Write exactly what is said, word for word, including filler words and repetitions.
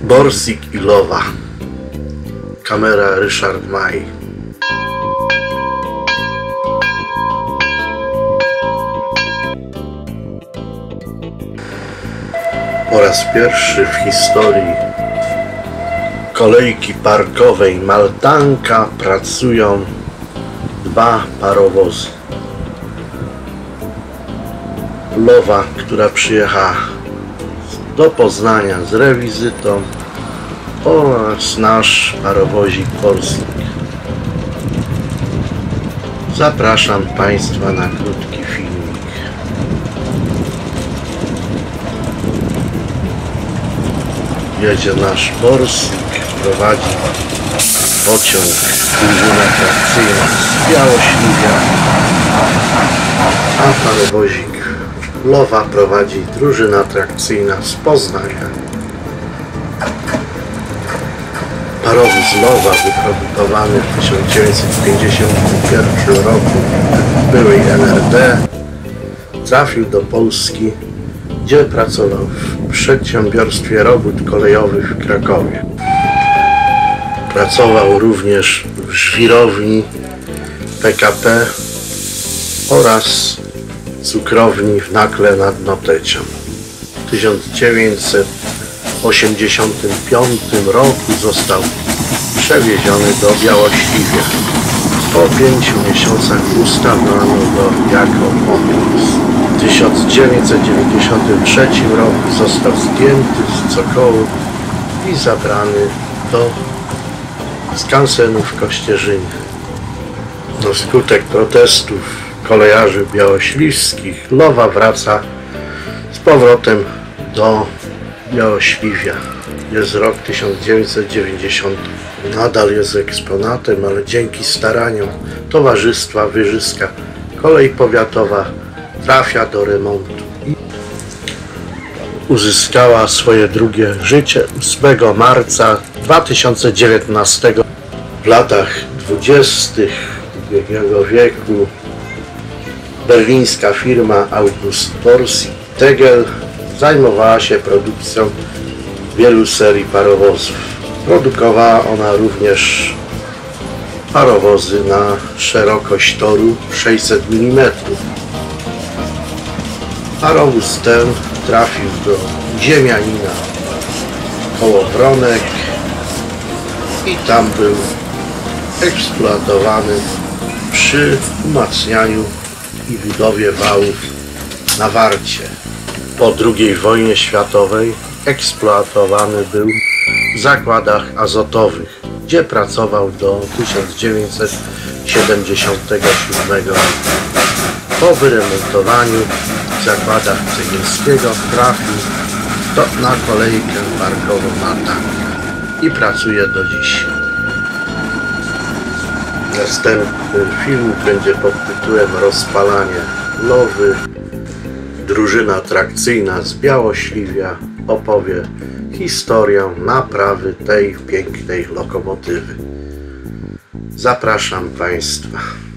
Borsig i Lowa. Kamera Ryszard Maj. Po raz pierwszy w historii kolejki parkowej Maltanka pracują dwa parowozy. Lowa, która przyjechała do Poznania z rewizytą, oraz nasz parowozik Borsig. Zapraszam Państwa na krótki filmik. Jedzie nasz Borsig, prowadzi pociąg drużyna trakcyjna z Białośliwia, a parowozik Lowa prowadzi drużyna trakcyjna z Poznania. Parowóz Lowa, wyprodukowany w tysiąc dziewięćset pięćdziesiątym pierwszym roku w byłej N R D, trafił do Polski, gdzie pracował w przedsiębiorstwie robót kolejowych w Krakowie. Pracował również w żwirowni P K P oraz cukrowni w Nakle nad Notecią. W tysiąc dziewięćset osiemdziesiątym piątym roku został przewieziony do Białośliwia. Po pięciu miesiącach ustawiono go jako pomoc. W tysiąc dziewięćset dziewięćdziesiątym trzecim roku został zdjęty z cokołu i zabrany do skansenu w Kościerzynie. Na skutek protestów kolejarzy białośliwskich Lowa wraca z powrotem do Białośliwia. Jest rok tysiąc dziewięćset dziewięćdziesiąty. Nadal jest eksponatem, ale dzięki staraniom Towarzystwa Wyżyska kolej powiatowa trafia do remontu i uzyskała swoje drugie życie ósmego marca dwa tysiące dziewiętnastego. W latach dwudziestych ubiegłego wieku berlińska firma August Borsig Tegel zajmowała się produkcją wielu serii parowozów. Produkowała ona również parowozy na szerokość toru sześćset milimetrów. Parowóz ten trafił do ziemianina koło Wronek i tam był eksploatowany przy umacnianiu i budowie wałów na Warcie. Po drugiej wojnie światowej eksploatowany był w zakładach azotowych, gdzie pracował do tysiąc dziewięćset siedemdziesiątego siódmego roku. Po wyremontowaniu w zakładach Cegielskiego trafił do, na kolejkę parkową Maltanka i pracuje do dziś. Następny film będzie pod tytułem Rozpalanie Lowy. Drużyna trakcyjna z Białośliwia opowie historię naprawy tej pięknej lokomotywy. Zapraszam Państwa.